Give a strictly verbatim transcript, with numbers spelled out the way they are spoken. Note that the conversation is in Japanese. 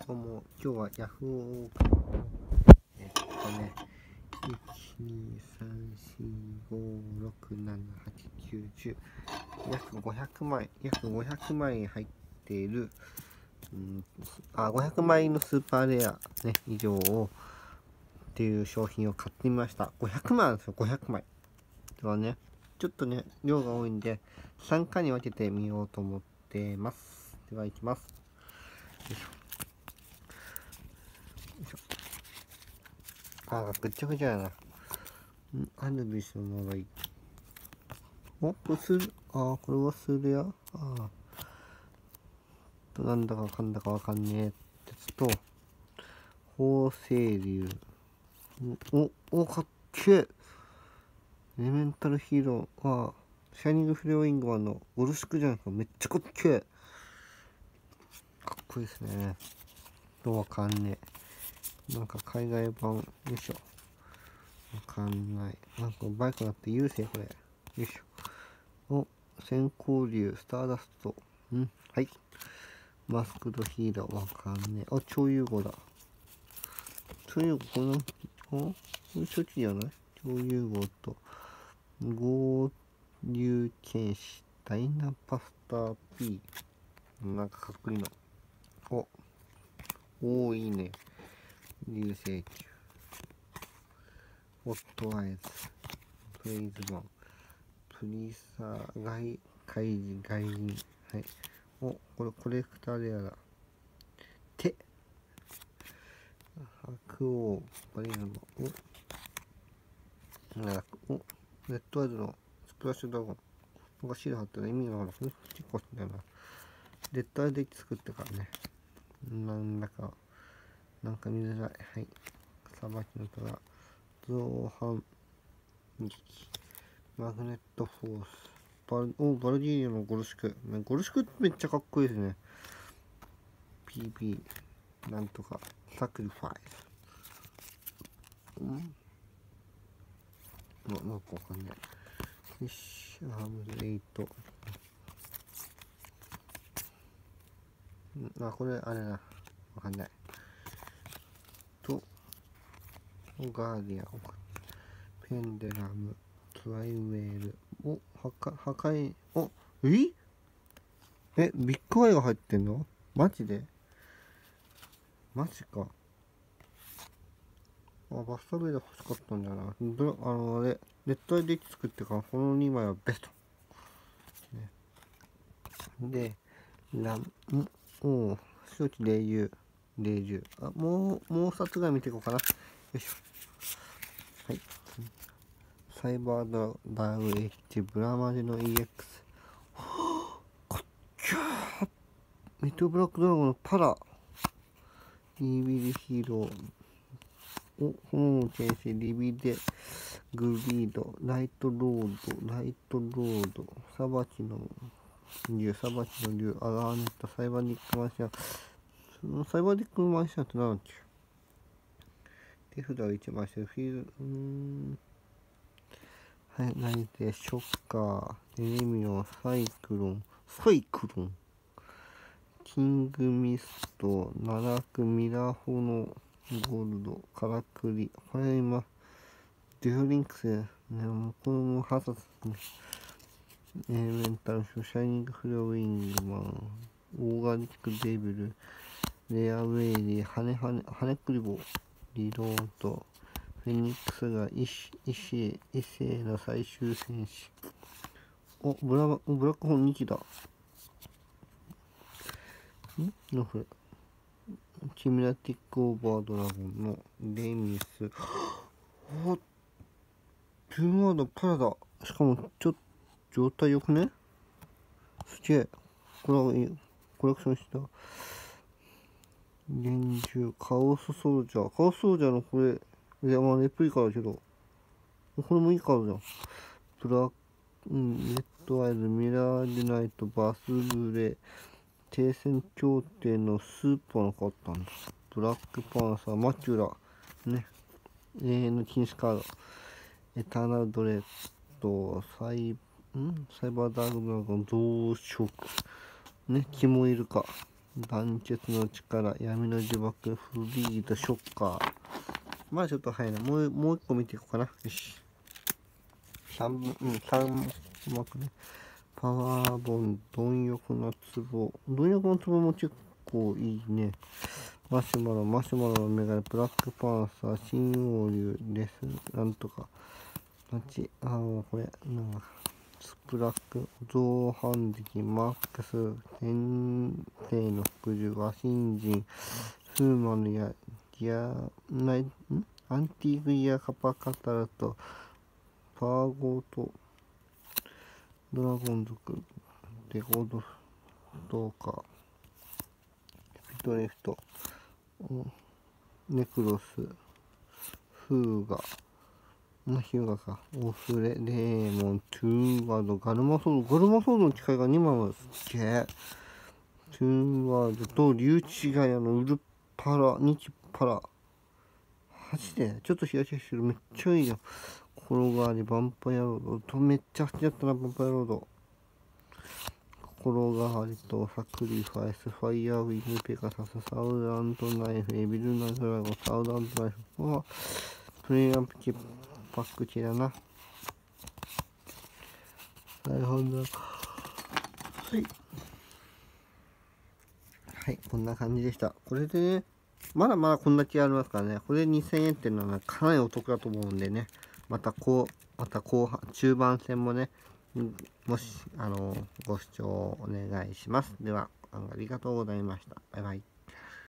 どうも、今日はヤフオクえっとね、いち、に、さん、よん、ご、ろく、なな、はち、きゅう、じゅう約ごひゃくまい、約ごひゃくまい入っている、うん、あ、ごひゃくまいのスーパーレア、ね、以上をっていう商品を買ってみました。ごひゃくまいなんですよ、ごひゃくまい。ではね、ちょっとね、量が多いんで、さんかいに分けてみようと思ってます。では、いきます。よいしょ。あ、ぐっちゃぐちゃやな。んアヌビスの場合。お、これする、ああ、これはするや。ああ。なんだかかんだかわかんねえやつと、法星流。お、お、かっけえ。エレメンタルヒーローは、シャイニングフレアウィングマンのゴルシクじゃないですか。めっちゃかっけえ。かっこいいですね。どうわかんねえ。なんか海外版、よいしょ。わかんない。なんかバイクだって優勢これ。よいしょ。お、先行竜、スターダスト。んはい。マスクドヒーロー、わかんねえ。あ、超融合だ。超融合、これなん、あこれ処置じゃない？超融合と、合流剣士、ダイナパスター P。なんかかっこいいの。お、おー、いいね。流星球。ホットアイズ。プレイズマン。プリサー、外、怪人、外人。はい。お、これコレクターレアだ。手。白王、バリーナの、お、なんか、お、レッドアイズのスプラッシュドラゴン。なんかシール貼ってる意味がわからない。結構だよな。レッドアイズで作ってからね。なんだか、なんか見づらい。はい。さばきの虎。造反撃。マグネットフォース。バル、お、バルディーニョのゴルシク。ゴルシクってめっちゃかっこいいですね。ピービー、なんとか、サクリファイス。んな、なんかわかんない。フィッシュアームズエイト。あ、これ、あれな。わかんない。と、ガーディアン。ペンデラム。トライウェール。お、破壊、破壊、お、ええ、ビッグアイが入ってんの？マジで？マジか。あ、バスタブレード欲しかったんだな。ど、あの、あれ、レッドアイデッキ作ってから、このにまいはベスト。ね、で、ラン、おお、周知霊友、霊獣。あ、もう、もう二つぐらい見ていこうかな。よいしょ。はい。サイバードラグエッジ、ブラマジの イーエックス。はぁ、かっけー。メトブラックドラゴンのパラ。イービルヒーロー。お、炎の天使、リビデ、グリード、ライトロード、ライトロード、サバキの竜、サバキの竜、アラーネット、サイバーディックマンシャン。そのサイバーディックマンシャンって何だっけ？手札をいちまいしてる。フィールド、うーん。はい、何で、ショッカー、エレミオン、サイクロン、サイクロン、キングミスト、ナラク、ミラホのゴールド、カラクリ。これ今、デュオリンクス、ね、もうこれもはさつね。エレメンタルショー、シャイニングフレアウィングマン、オーガニックデビル、レアウェイリー、ハネハネ、ハネクリボー、リロード、フェニックスがイシ、イシエ、イセーの最終戦士。お、ブラ、ブラックホーンにきだ。んのこれ。キミラティックオーバードラゴンのレミス。お、トゥーワードパラだ。しかも、ちょっと、状態よくね？すげえ。これは、コレクションした。厳重、カオスソルジャー。カオスソルジャーのこれ、いや、まあ、レプリカだけど、これもいいカードじゃん。ブラック、うん、レッドアイズ、ミラーデュナイト、バスブレ、停戦協定のスーパーのカードなんだ。ブラックパンサー、マキュラ、ね、永遠の禁止カード、エターナルドレッド、サイ、んサイバーダークドラゴン、増殖、ね、キモイルカ、 団結の力、闇の呪縛、フリード、ショッカー。まあちょっと早いな。もう、もう一個見ていこうかな。よし。三分、うん、三幕ね。パワーボン、貪欲の壺。貪欲の壺も結構いいね。マシュマロ、マシュマロのメガネ、ブラックパンサー、新王竜です。なんとか。マチ、あの、これ、なんか、スプラック、造反石、マックス、天帝の服従、和新人、フーマのや、ギア、ナイ、んアンティークイヤーカパカタラと、パーゴーと、ドラゴン族、デコード、どうか、ピトレフト、ネクロス、フーガ、まあ、ヒューガか、オフレ、デーモン、トゥーワード、ガルマソード、ガルマソードの機械がにまいもすげえ。トゥーワードと、リュウチガヤのウルパラ、ニチパラ。マジでちょっとヒヤヒヤしてる。めっちゃいいよ。心変わり、ヴァンパイアロード。とめっちゃ好きだったな、ヴァンパイアロード。心変わりとサクリファイス、ファイヤーウィングペガサス、サウダントナイフ、エビルナドラゴン、サウダントナイフ。あ、プレイアンプキパック系だな。なるほど。はい。はい、こんな感じでした。これでね、まだまだこんだけありますからね。これにせんえんっていうのはかなりお得だと思うんでね。またこう、また後半、中盤戦もね、もし、あの、ご視聴お願いします。では、ありがとうございました。バイバイ。